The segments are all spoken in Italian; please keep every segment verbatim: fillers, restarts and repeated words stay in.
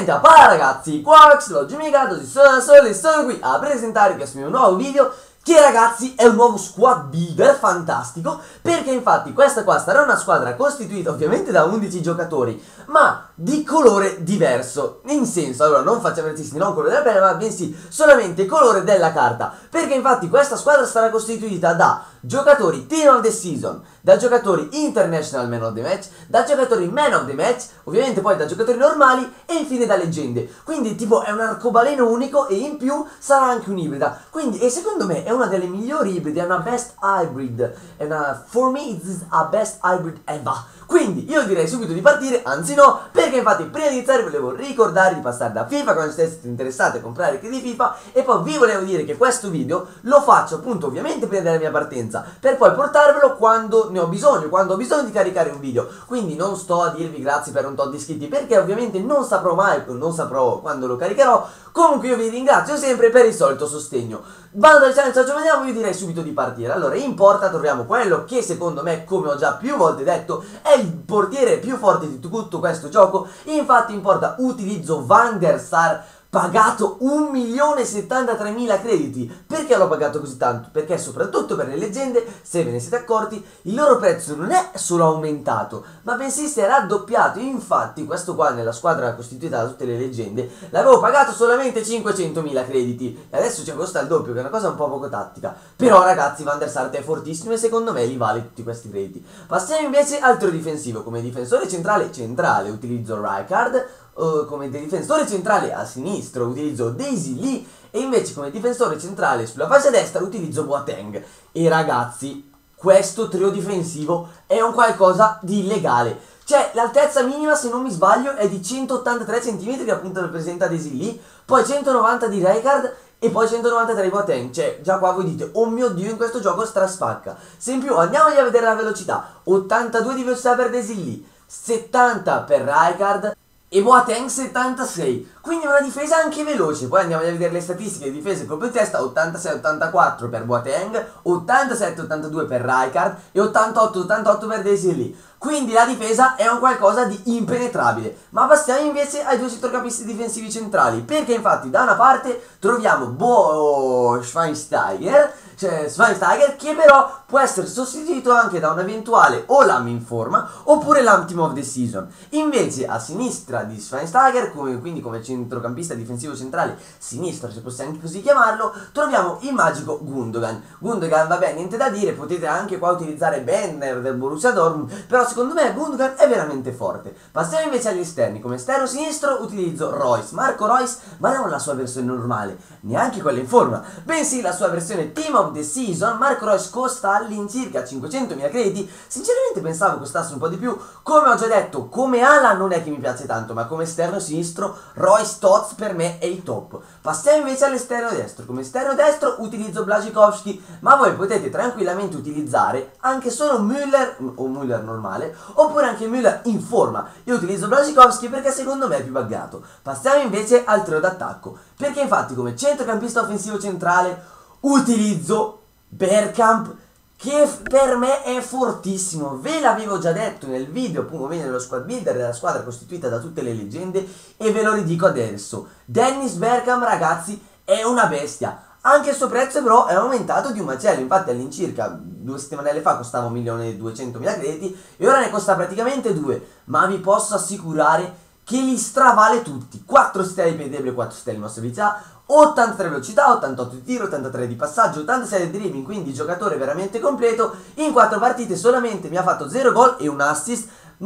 Benvenuti a Pala ragazzi, Quax, l'ho giocato, sono solo e sono qui a presentare questo mio nuovo video che ragazzi è un nuovo squad builder fantastico, perché infatti questa qua sarà una squadra costituita ovviamente da undici giocatori, ma di colore diverso, in senso, allora non facciamo artisti, non colore della pelle, ma bensì solamente colore della carta, perché infatti questa squadra sarà costituita da giocatori Team of the Season, da giocatori International Man of the Match, da giocatori Man of the Match, ovviamente poi da giocatori normali e infine da leggende. Quindi tipo è un arcobaleno unico e in più sarà anche un'ibrida. Quindi e secondo me è una delle migliori ibride, è una best hybrid, è una for me it's a best hybrid ever. Quindi io direi subito di partire, anzi no, perché infatti prima di iniziare volevo ricordare di passare da FIFA quando siete interessati a comprare il kit di FIFA, e poi vi volevo dire che questo video lo faccio appunto ovviamente prima della mia partenza, per poi portarvelo quando ne ho bisogno, quando ho bisogno di caricare un video. Quindi non sto a dirvi grazie per un tot di iscritti, perché ovviamente non saprò mai, non saprò quando lo caricherò. Comunque io vi ringrazio sempre per il solito sostegno. Vado dal channel, ci vediamo, io direi subito di partire. Allora in porta troviamo quello che secondo me, come ho già più volte detto, è il portiere più forte di tutto questo gioco. Infatti in porta utilizzo Van der Sar, pagato un milione e settantatremila crediti. Perché l'ho pagato così tanto? Perché soprattutto per le leggende, se ve ne siete accorti, il loro prezzo non è solo aumentato, ma bensì si è raddoppiato. Infatti questo qua nella squadra costituita da tutte le leggende l'avevo pagato solamente cinquecentomila crediti e adesso ci costa il doppio, che è una cosa un po' poco tattica. Però ragazzi Van der Sar è fortissimo e secondo me li vale tutti questi crediti. Passiamo invece al trio difensivo. Come difensore centrale centrale utilizzo Rijkaard. Uh, come difensore centrale a sinistra utilizzo Daisy Lee, e invece come difensore centrale sulla fascia destra utilizzo Boateng. E ragazzi questo trio difensivo è un qualcosa di illegale. Cioè l'altezza minima, se non mi sbaglio, è di centottantatré centimetri, che appunto rappresenta Daisy Lee, poi centonovanta di Rijkaard e poi centonovantatré di Boateng. Cioè già qua voi dite oh mio dio, in questo gioco straspacca. Se in più andiamo a vedere la velocità, ottantadue di velocità per Daisy Lee, settanta per Rijkaard e Boateng settantasei, quindi una difesa anche veloce. Poi andiamo a vedere le statistiche di difesa colpo di testa: ottantasei ottantaquattro per Boateng, ottantasette ottantadue per Rijkaard e ottantotto ottantotto per Daisy Lee. Quindi la difesa è un qualcosa di impenetrabile. Ma passiamo invece ai due centrocampisti difensivi centrali, perché infatti da una parte troviamo Bo Schweinsteiger, cioè Schweinsteiger, che però può essere sostituito anche da un eventuale o Lam in forma oppure Lam Team of the Season. Invece a sinistra di Schweinsteiger, come, quindi come centrocampista difensivo centrale sinistro, se possiamo anche così chiamarlo, troviamo il magico Gundogan. Gundogan, vabbè, niente da dire, potete anche qua utilizzare Benner del Borussia Dortmund, però secondo me Gundogan è veramente forte. Passiamo invece agli esterni. Come esterno sinistro utilizzo Royce, Marco Royce, ma non la sua versione normale, neanche quella in forma, bensì la sua versione Team of the Season. Marco Royce costa all'incirca cinquecentomila crediti, sinceramente pensavo costasse un po' di più. Come ho già detto, come ala non è che mi piace tanto, ma come esterno sinistro Royce Tots per me è il top. Passiamo invece all'esterno destro. Come esterno destro utilizzo Błaszczykowski, ma voi potete tranquillamente utilizzare anche solo Müller o Müller normale, oppure anche Müller in forma. Io utilizzo Błaszczykowski perché secondo me è più buggato. Passiamo invece al trio d'attacco, perché infatti come centrocampista offensivo centrale utilizzo Bergkamp, che per me è fortissimo. Ve l'avevo già detto nel video appunto nello squad builder della squadra costituita da tutte le leggende, e ve lo ridico adesso: Dennis Bergkamp ragazzi è una bestia. Anche il suo prezzo però è aumentato di un macello. Infatti all'incirca due settimane fa costava un milione e duecentomila crediti e ora ne costa praticamente due. Ma vi posso assicurare che li stravale tutti. quattro stelle di piede debole, quattro stelle di mossa abilità, ottantatré velocità, ottantotto di tiro, ottantatré di passaggio, ottantasei di dribbling, quindi giocatore veramente completo. In quattro partite solamente mi ha fatto zero gol e un assist,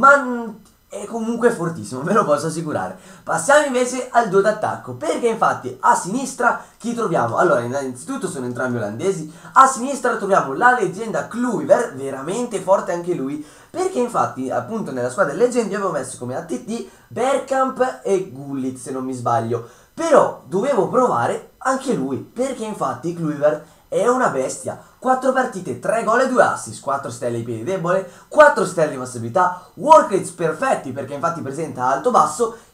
ma è comunque fortissimo, ve lo posso assicurare. Passiamo invece al duo d'attacco, perché infatti a sinistra chi troviamo? Allora innanzitutto sono entrambi olandesi. A sinistra troviamo la leggenda Kluivert, veramente forte anche lui, perché infatti appunto nella squadra delle leggende avevo messo come A T T Bergkamp e Gullit se non mi sbaglio, però dovevo provare anche lui, perché infatti Kluivert è una bestia. quattro partite, tre gol e due assist, quattro stelle di piede debole, quattro stelle di mossa abilità, work rates perfetti perché infatti presenta alto basso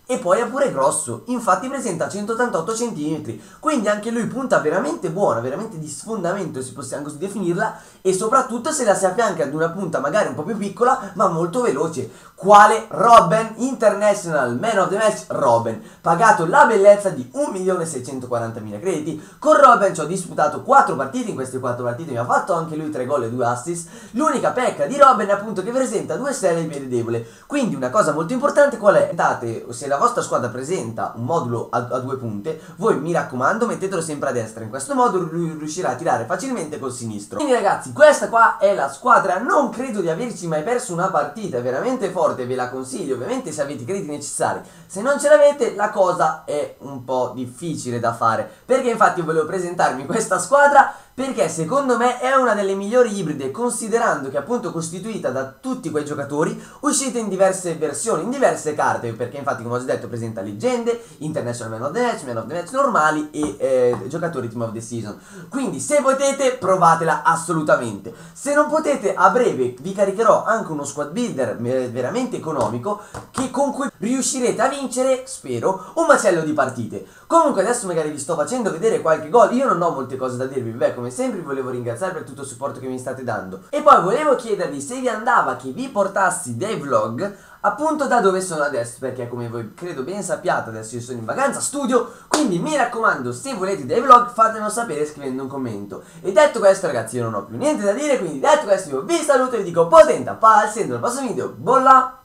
e poi è pure grosso, infatti presenta centottantotto centimetri, quindi anche lui punta veramente buona, veramente di sfondamento se possiamo così definirla, e soprattutto se la si affianca ad una punta magari un po' più piccola ma molto veloce, quale Robben, International Man of the Match Robben, pagato la bellezza di un milione seicentoquarantamila crediti. Con Robben ci ho disputato quattro partite, in queste quattro partite mi ha fatto anche lui tre gol e due assist. L'unica pecca di Robben è appunto che presenta due stelle di piede debole, quindi una cosa molto importante qual è? Andate, se la vostra squadra presenta un modulo a, a due punte, voi mi raccomando mettetelo sempre a destra, in questo modo lui riuscirà a tirare facilmente col sinistro. Quindi ragazzi, questa qua è la squadra, non credo di averci mai perso una partita, è veramente forte, ve la consiglio ovviamente se avete i crediti necessari. Se non ce l'avete la cosa è un po' difficile da fare, perché infatti io volevo presentarmi questa squadra perché secondo me è una delle migliori ibride, considerando che è appunto costituita da tutti quei giocatori usciti in diverse versioni, in diverse carte, perché infatti come ho già detto presenta leggende, International Man of the Match, Man of the Match normali e eh, giocatori Team of the Season. Quindi se potete provatela assolutamente, se non potete a breve vi caricherò anche uno squad builder veramente economico che con cui riuscirete a vincere, spero, un macello di partite. Comunque adesso magari vi sto facendo vedere qualche gol, io non ho molte cose da dirvi, beh come sempre vi volevo ringraziare per tutto il supporto che mi state dando e poi volevo chiedervi se vi andava che vi portassi dei vlog appunto da dove sono adesso, perché come voi credo ben sappiate adesso io sono in vacanza studio, quindi mi raccomando se volete dei vlog fatemelo sapere scrivendo un commento. E detto questo ragazzi io non ho più niente da dire, quindi detto questo io vi saluto e vi dico potente, pal, sento nel prossimo video, bolla!